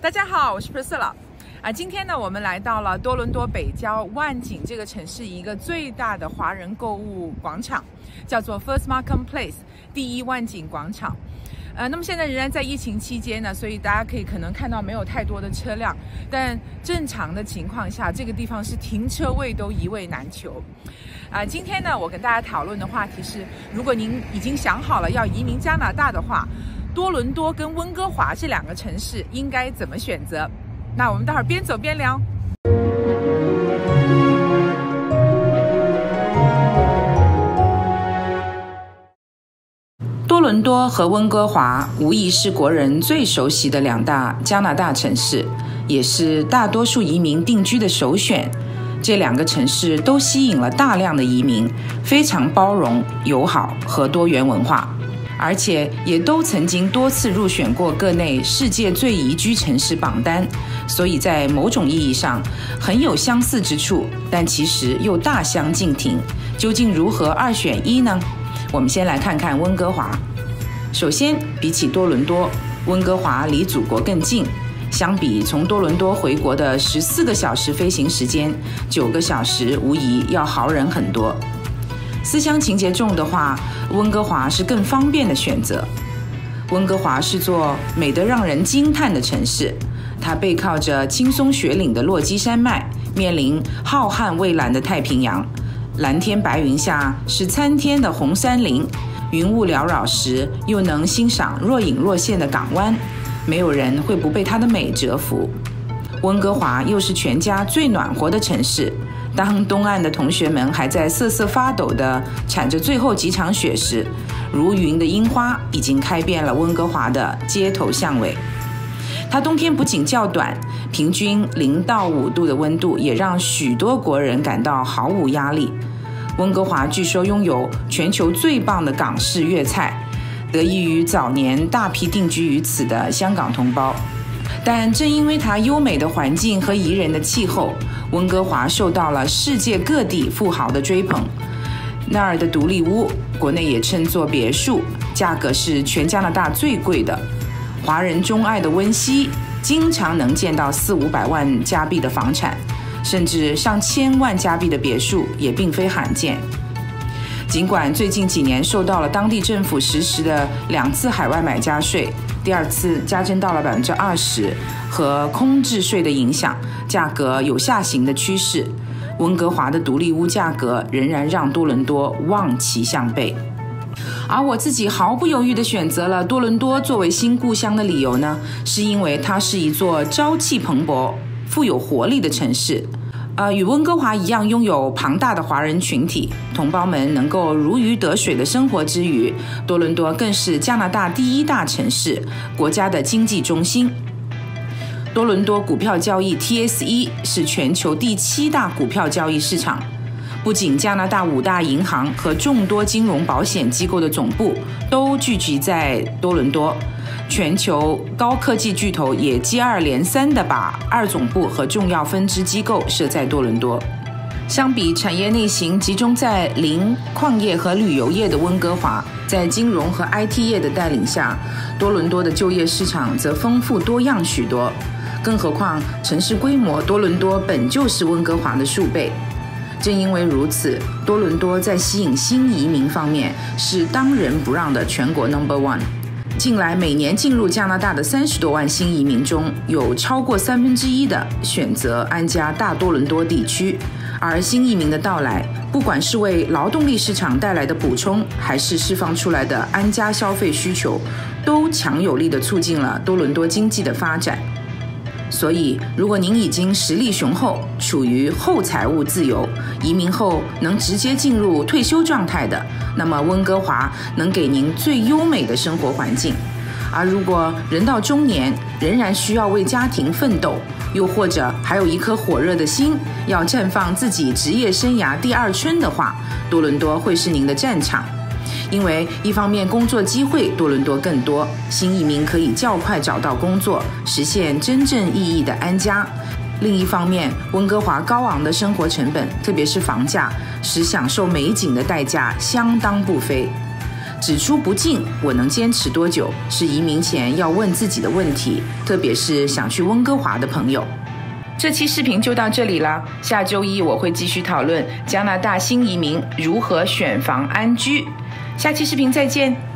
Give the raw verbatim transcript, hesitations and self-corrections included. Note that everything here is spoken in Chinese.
大家好，我是 Priscilla。啊，今天呢，我们来到了多伦多北郊万景这个城市一个最大的华人购物广场，叫做 First Markham Place 第一万景广场。呃，那么现在仍然在疫情期间呢，所以大家可以可能看到没有太多的车辆，但正常的情况下，这个地方是停车位都一位难求。啊、呃，今天呢，我跟大家讨论的话题是，如果您已经想好了要移民加拿大的话，多伦多跟温哥华这两个城市应该怎么选择？那我们待会儿边走边聊。多伦多和温哥华无疑是国人最熟悉的两大加拿大城市，也是大多数移民定居的首选。这两个城市都吸引了大量的移民，非常包容、友好和多元文化，而且也都曾经多次入选过各内世界最宜居城市榜单，所以在某种意义上很有相似之处，但其实又大相径庭。究竟如何二选一呢？我们先来看看温哥华。首先，比起多伦多，温哥华离祖国更近。相比从多伦多回国的十四个小时飞行时间，九个小时无疑要好忍很多。思乡情节重的话，温哥华是更方便的选择。温哥华是座美得让人惊叹的城市，它背靠着青松雪岭的落基山脉，面临浩瀚蔚蓝的太平洋。蓝天白云下是参天的红杉林，云雾缭绕时又能欣赏若隐若现的港湾，没有人会不被它的美折服。温哥华又是全家最暖和的城市，当东岸的同学们还在瑟瑟发抖地铲着最后几场雪时，如云的樱花已经开遍了温哥华的街头巷尾。它冬天不仅较短，平均零到五度的温度也让许多国人感到毫无压力。温哥华据说拥有全球最棒的港式粤菜，得益于早年大批定居于此的香港同胞。但正因为它优美的环境和宜人的气候，温哥华受到了世界各地富豪的追捧。那儿的独立屋，国内也称作别墅，价格是全加拿大最贵的。华人钟爱的温溪，经常能见到四五百万加币的房产，甚至上千万加币的别墅也并非罕见。尽管最近几年受到了当地政府实施的两次海外买家税，第二次加征到了百分之二十和空置税的影响，价格有下行的趋势。温哥华的独立屋价格仍然让多伦多望其项背。而我自己毫不犹豫地选择了多伦多作为新故乡的理由呢，是因为它是一座朝气蓬勃、富有活力的城市。呃，与温哥华一样拥有庞大的华人群体，同胞们能够如鱼得水的生活之余，多伦多更是加拿大第一大城市，国家的经济中心。多伦多股票交易 T S E 是全球第七大股票交易市场，不仅加拿大五大银行和众多金融保险机构的总部都聚集在多伦多，全球高科技巨头也接二连三地把二总部和重要分支机构设在多伦多。相比产业类型集中在林、矿业和旅游业的温哥华，在金融和 I T 业的带领下，多伦多的就业市场则丰富多样许多。更何况城市规模，多伦多本就是温哥华的数倍。正因为如此，多伦多在吸引新移民方面是当仁不让的全国 number one。近来每年进入加拿大的三十多万新移民中，有超过三分之一的选择安家大多伦多地区。而新移民的到来，不管是为劳动力市场带来的补充，还是释放出来的安家消费需求，都强有力地促进了多伦多经济的发展。所以，如果您已经实力雄厚，处于后财务自由，移民后能直接进入退休状态的，那么温哥华能给您最优美的生活环境。而如果人到中年，仍然需要为家庭奋斗，又或者还有一颗火热的心，要绽放自己职业生涯第二春的话，多伦多会是您的战场。因为一方面工作机会多伦多更多，新移民可以较快找到工作，实现真正意义的安家。另一方面，温哥华高昂的生活成本，特别是房价，使享受美景的代价相当不菲。 只出不进，我能坚持多久，是移民前要问自己的问题，特别是想去温哥华的朋友。这期视频就到这里啦，下周一我会继续讨论加拿大新移民如何选房安居。下期视频再见。